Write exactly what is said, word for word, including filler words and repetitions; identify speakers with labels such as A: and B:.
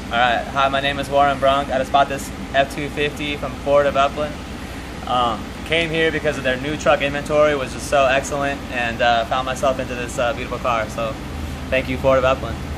A: Alright, hi, my name is Warren Brunk. I just bought this F two fifty from Ford of Upland. Um, came here because of their new truck inventory was just so excellent, and uh, found myself into this uh, beautiful car. So thank you, Ford of Upland.